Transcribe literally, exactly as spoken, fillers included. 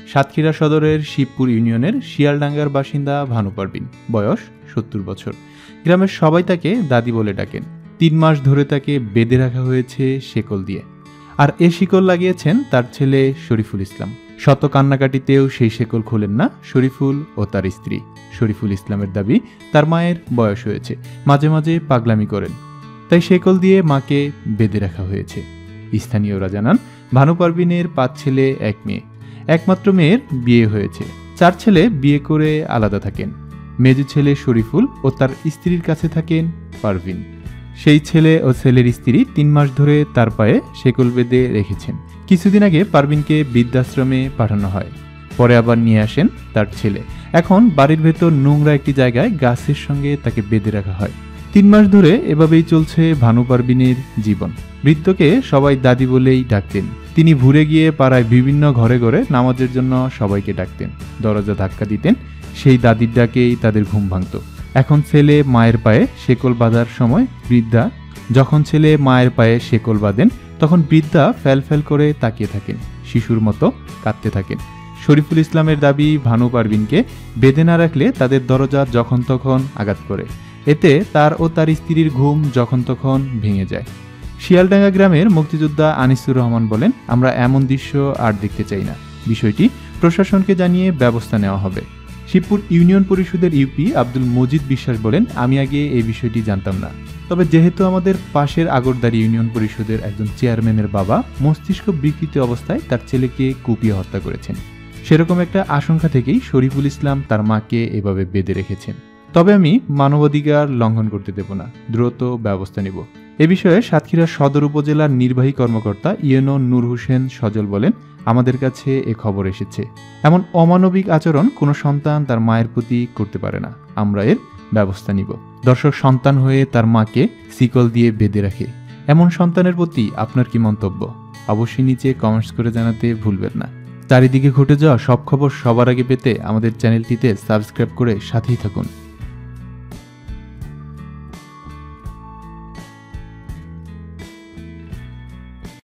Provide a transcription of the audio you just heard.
সাতক্ষীরা সদরের শিবপুর ইউনিয়নের শিয়ালডাঙ্গার বাসিন্দা ভানু পারভিন, বয়স সত্তর বছর। গ্রামের সবাই তাকে দাদি বলে ডাকেন। তিন মাস ধরে তাকে বেঁধে রাখা হয়েছে শেকল দিয়ে, আর এ শিকল লাগিয়েছেন তার ছেলে শরীফুল ইসলাম। শত কান্নাকাটিতেও সেই শেকল খোলেন না শরীফুল ও তার স্ত্রী। শরীফুল ইসলামের দাবি, তার মায়ের বয়স হয়েছে, মাঝে মাঝে পাগলামি করেন, তাই শেকল দিয়ে মাকে বেঁধে রাখা হয়েছে। স্থানীয়রা জানান, ভানু পারভিনের পাঁচ ছেলে এক মেয়ে। একমাত্র মেয়ের বিয়ে হয়েছে। চার ছেলে বিয়ে করে আলাদা থাকেন। মেজো ছেলে শরীফুল ও তার স্ত্রীর কাছে থাকেন পারভিন। সেই ছেলে ও ছেলের স্ত্রী তিন মাস ধরে তার পায়ে শেকল বেঁধে রেখেছেন। কিছুদিন আগে পারভিনকে বৃদ্ধাশ্রমে পাঠানো হয়, পরে আবার নিয়ে আসেন তার ছেলে। এখন বাড়ির ভেতর নোংরা একটি জায়গায় গাছের সঙ্গে তাকে বেঁধে রাখা হয়। তিন মাস ধরে এভাবেই চলছে ভানু পারভিনের জীবন। বৃদ্ধকে সবাই দাদি বলেই ডাকতেন। তিনি ঘুরে গিয়ে পাড়ায় বিভিন্ন ঘরে ঘরে নামাজের জন্য সবাইকে ডাকতেন, দরজা ধাক্কা দিতেন। সেই দাদির ডাকেই তাদের ঘুম ভাঙত। এখন ছেলে মায়ের পায়ে শেকল বাঁধার সময় বৃদ্ধা যখন ছেলে মায়ের পায়ে শেকল বাঁধেন, তখন বৃদ্ধা ফ্যাল ফ্যাল করে তাকিয়ে থাকেন, শিশুর মতো কাঁদতে থাকেন। শরীফুল ইসলামের দাবি, ভানু পারভিনকে বেঁধে না রাখলে তাদের দরজা যখন তখন আঘাত করে। এতে তার ও তার স্ত্রীর ঘুম যখন তখন ভেঙে যায়। শিয়ালডাঙ্গা গ্রামের মুক্তিযোদ্ধা আনিসুর রহমান বলেন, আমরা এমন দৃশ্য আর দেখতে চাই না। বিষয়টি প্রশাসনকে জানিয়ে ব্যবস্থা নেওয়া হবে। শিবপুর ইউনিয়ন পরিষদের ইউপি আব্দুল মজিদ বিশ্বাস বলেন, আমি আগে এই বিষয়টি জানতাম না, তবে যেহেতু আমাদের পাশের আগরদারি ইউনিয়ন পরিষদের একজন চেয়ারম্যানের বাবা মস্তিষ্ক বিকৃত অবস্থায় তার ছেলেকে কুপিয়ে হত্যা করেছেন, সেরকম একটা আশঙ্কা থেকেই শরীফুল ইসলাম তার মাকে এভাবে বেঁধে রেখেছেন। তবে আমি মানবাধিকার লঙ্ঘন করতে দেব না, দ্রুত ব্যবস্থা নিব। এ বিষয়ে সাতক্ষীরা সদর উপজেলার নির্বাহী কর্মকর্তা ইউনো নূর হোসেন সজল বলেন, আমাদের কাছে এ খবর এসেছে। এমন অমানবিক আচরণ কোনো সন্তান তার মায়ের প্রতি করতে পারে না। আমরা এর ব্যবস্থা নিব। দর্শক, সন্তান হয়ে তার মাকে শিকল দিয়ে বেঁধে রাখে এমন সন্তানের প্রতি আপনার কি মন্তব্য? অবশ্যই নিচে কমেন্টস করে জানাতে ভুলবেন না। চারিদিকে ঘটে যাওয়া সব খবর সবার আগে পেতে আমাদের চ্যানেলটিতে সাবস্ক্রাইব করে সাথেই থাকুন।